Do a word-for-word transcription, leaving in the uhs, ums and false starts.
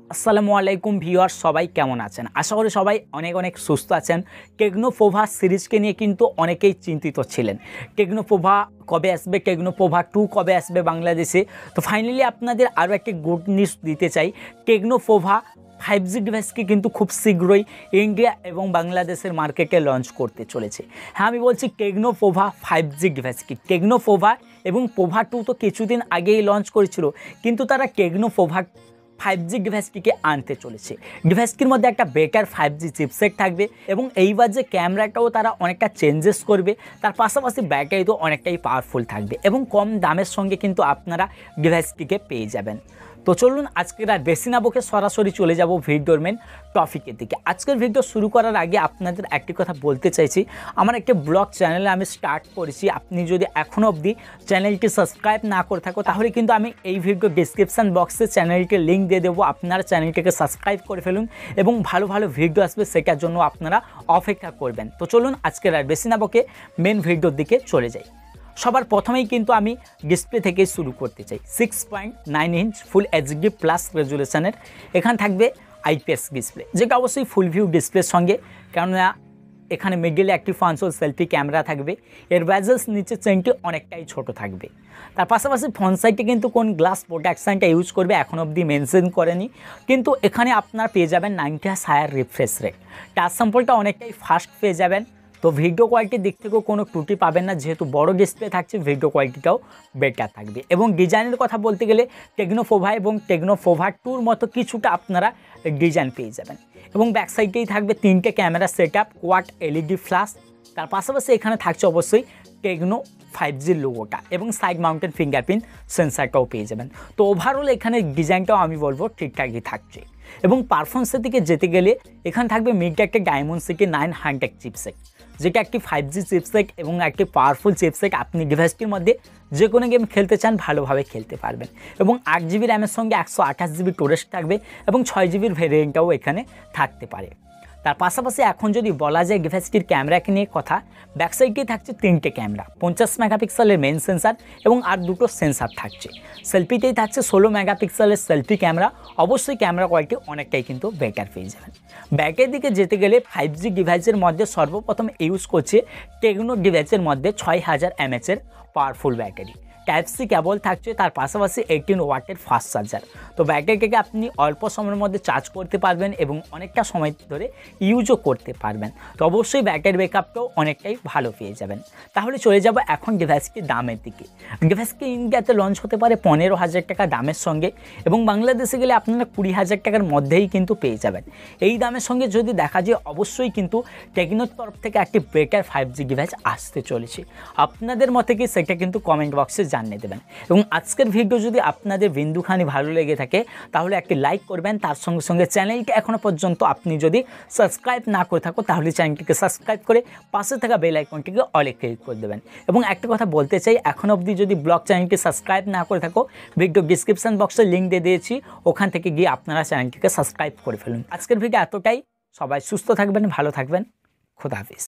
আসসালামু আলাইকুম ভিউয়ার্স, সবাই কেমন আছেন? আশা করি সবাই অনেক অনেক সুস্থ আছেন। টেকনো পোভা সিরিজকে নিয়ে কিন্তু অনেকেই চিন্তিত ছিলেন। টেকনো পোভা কবে আসবে, টেকনো পোভা টু কবে আসবে বাংলাদেশে। তো ফাইনালি আপনাদের আরও একটি গুড নিউজ দিতে চাই। টেকনো পোভা ফাইভ জি ডিভাইসকে কিন্তু খুব শীঘ্রই ইন্ডিয়া এবং বাংলাদেশের মার্কেটে লঞ্চ করতে চলেছে। হ্যাঁ, আমি বলছি Tecno Pova five G device কি। টেকনো পোভা এবং পোভা টু তো কিছুদিন আগেই লঞ্চ করেছিল, কিন্তু তারা টেকনো পোভা ফাইভ জি ডিভাইসটিকে আনতে চলেছে। ডিভাইসটির মধ্যে একটা বেটার ফাইভ জি চিপসেট থাকবে এবং এইবার যে ক্যামেরাটাও তারা অনেকটা চেঞ্জেস করবে। তার পাশাপাশি ব্যাটারি তো অনেকটাই পাওয়ারফুল থাকবে এবং কম দামের সঙ্গে কিন্তু আপনারা ডিভাইসটিকে পেয়ে যাবেন। তো চলুন আজকের আর বেশি না বকে সরাসরি চলে যাব ভিডিওর মেন টপিকের দিকে। আজকের ভিডিও শুরু করার আগে আপনাদের একটি কথা বলতে চাইছি, আমার একটি ব্লগ চ্যানেলে আমি স্টার্ট করেছি। আপনি যদি এখনও অবধি চ্যানেলটি সাবস্ক্রাইব না করে থাকো তাহলে কিন্তু আমি এই ভিডিও ডিসক্রিপশান বক্সে চ্যানেলটির লিঙ্ক দিয়ে দেবো। আপনারা চ্যানেলটিকে সাবস্ক্রাইব করে ফেলুন এবং ভালো ভালো ভিডিও আসবে, সেটার জন্য আপনারা অপেক্ষা করবেন। তো চলুন আজকের আর বেশি না বকে মেন ভিডিওর দিকে চলে যাই। সবার প্রথমেই কিন্তু আমি ডিসপ্লে থেকে শুরু করতে চাই। Six point nine inch full HD plus রেজুলেশনের এখানে থাকবে আইপিএস ডিসপ্লে, যেটা অবশ্যই ফুল ভিউ ডিসপ্লের সঙ্গে, কেননা এখানে মিডলে একটি ফ্রন্ট সেলফি ক্যামেরা থাকবে। এর বেজেলস নিচের চেনটি অনেকটাই ছোট থাকবে। তার পাশাপাশি ফ্রন্ট সাইডে কিন্তু কোন গ্লাস প্রোটেকশানটা ইউজ করবে এখন অবধি মেনশন করেনি, কিন্তু এখানে আপনারা পেয়ে যাবেন ninety hertz higher refresh rate. Touch স্যাম্পলটা অনেকটাই ফাস্ট পেয়ে যাবেন। তো ভিডিও কোয়ালিটির দিক থেকেও কোনো ত্রুটি পাবেন না, যেহেতু বড় ডিসপ্লে থাকছে ভিডিও কোয়ালিটিটাও বেটার থাকবে। এবং ডিজাইনের কথা বলতে গেলে টেকনো পোভা এবং টেকনো পোভা টুর মতো কিছুটা আপনারা ডিজাইন পেয়ে যাবেন। এবং ব্যাক সাইডেই থাকবে তিনটে camera set up, quad LED flash. তার পাশাপাশি এখানে থাকছে অবশ্যই টেকনো ফাইভ জির লোগোটা এবং সাইড মাউন্টেড ফিঙ্গারপ্রিন্ট সেন্সারটাও পেয়ে যাবেন। তো ওভারঅল এখানে ডিজাইনটাও আমি বলবো ঠিকঠাকই থাকছে। এবং পারফরমেন্সের দিকে যেতে গেলে এখানে থাকবে মিড একটা Dimensity nine hundred chipset, যেটা একটি ফাইভ জি চিপসেট এবং একটি পাওয়ারফুল চিপসেট। আপনি ডিভাইসটির মধ্যে যে কোনো গেম খেলতে চান ভালোভাবে খেলতে পারবেন। এবং আট জিবি র্যামের সঙ্গে একশো আঠাশ জিবি স্টোরেজ থাকবে এবং ছয় জিবির ভেরিয়েন্টটাও এখানে থাকতে পারে। তার পাশাপাশি এখন যদি বলা যায় ডিভাইসটির ক্যামেরাকে নিয়ে কথা, ব্যাক সাইডেই থাকছে তিনটে ক্যামেরা, পঞ্চাশ মেগাপিক্সেলের মেন সেন্সার এবং আর দুটো সেন্সার থাকছে। সেলফিতেই থাকছে ষোলো মেগাপিক্সেলের সেলফি ক্যামেরা। অবশ্যই ক্যামেরা কোয়ালিটি অনেকটাই কিন্তু বেটার পেয়ে যাবেন। ব্যাকের দিকে যেতে গেলে ফাইভ জি ডিভাইসের মধ্যে সর্বপ্রথম ইউজ করছে টেকনো ডিভাইসের মধ্যে ছয় হাজার এমএচের powerful battery. Type C cable থাকছে, তার পাশাপাশি এইটিন ওয়াটের ফাস্ট চার্জার। তো ব্যাটারিটাকে আপনি অল্প সময়ের মধ্যে চার্জ করতে পারবেন এবং অনেকটা সময় ধরে ইউজও করতে পারবেন। তো অবশ্যই ব্যাটারি ব্যাকআপটাও অনেকটাই ভালো পেয়ে যাবেন। তাহলে চলে যাব এখন ডিভাইসটির দামের দিকে। ডিভাইসটি ইন্ডিয়াতে লঞ্চ হতে পারে পনেরো হাজার টাকা দামের সঙ্গে এবং বাংলাদেশে গেলে আপনারা কুড়ি হাজার টাকার মধ্যেই কিন্তু পেয়ে যাবেন। এই দামের সঙ্গে যদি দেখা যায় অবশ্যই কিন্তু টেকনোর তরফ থেকে একটি বেটার ফাইভ জি ডিভাইস আসতে চলেছে। আপনাদের মতে কি সেটা কিন্তু কমেন্ট বক্সে জানিয়ে দেবেন। এবং আজকের ভিডিও যদি আপনাদের বিন্দুখানি ভালো লেগে থাকে তাহলে একটি লাইক করবেন। তার সঙ্গে সঙ্গে চ্যানেলটি এখনও পর্যন্ত আপনি যদি সাবস্ক্রাইব না করে থাকো তাহলে চ্যানেলটিকে সাবস্ক্রাইব করে পাশে থাকা বেল আইকনটিকে অলে ক্লিক করে দেবেন। এবং একটা কথা বলতে চাই, এখন অবধি যদি ব্লগ চ্যানেলটি সাবস্ক্রাইব না করে থাকো ভিডিও ডিসক্রিপশন বক্সে লিঙ্ক দিয়ে দিয়েছি, ওখান থেকে গিয়ে আপনারা চ্যানেলটিকে সাবস্ক্রাইব করে ফেলুন। আজকের ভিডিও এতটাই। সবাই সুস্থ থাকবেন, ভালো থাকবেন। খোদা হাফেজ।